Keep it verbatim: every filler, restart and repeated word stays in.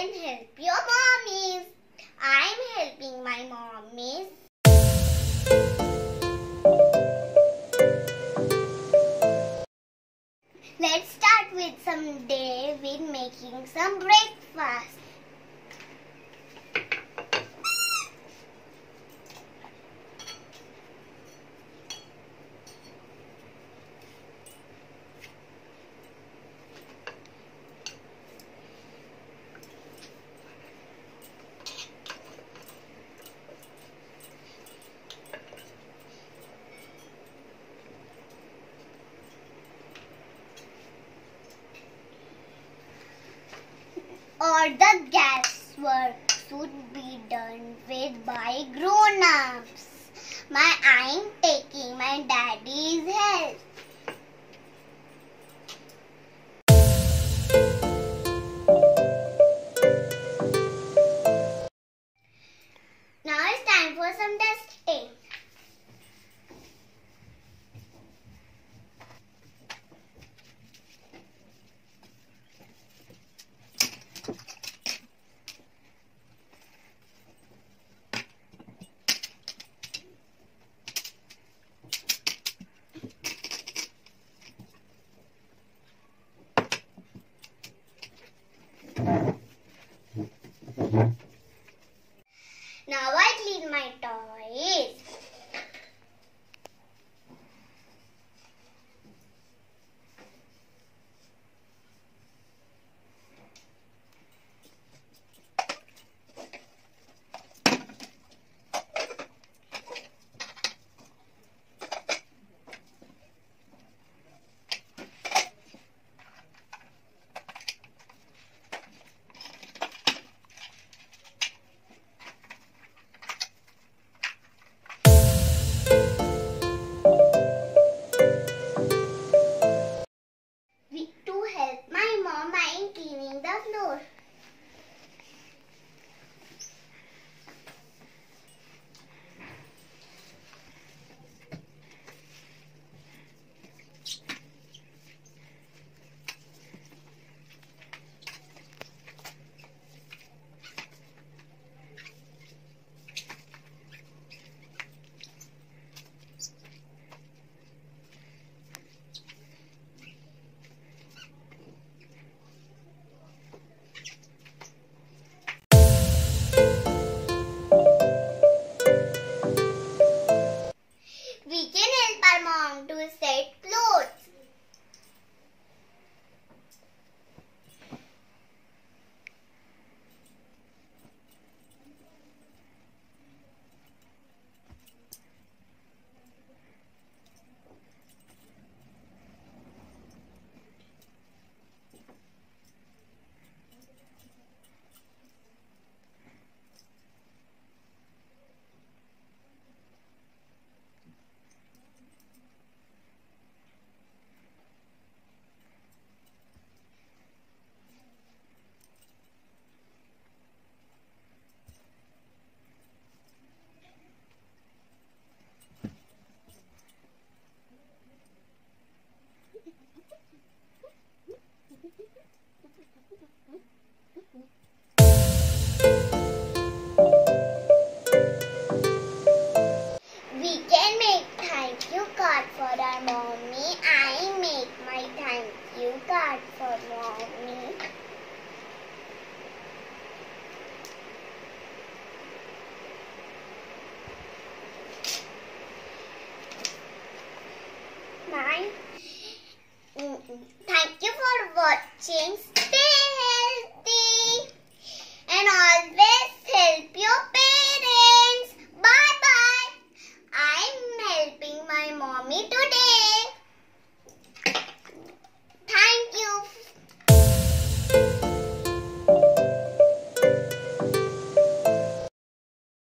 can help your mommies. I'm helping my mommies. Let's start with some day with making some breakfast. Or the gas work should be done with by grown-ups. My I'm taking my daddy's help. Now it's time for some testing. Now I clean my toys. To help my mom, I am cleaning the floor. We can help our mom to set clothes. We can make thank you card for our mommy. I make my thank you card for mommy. My, thank you for watching.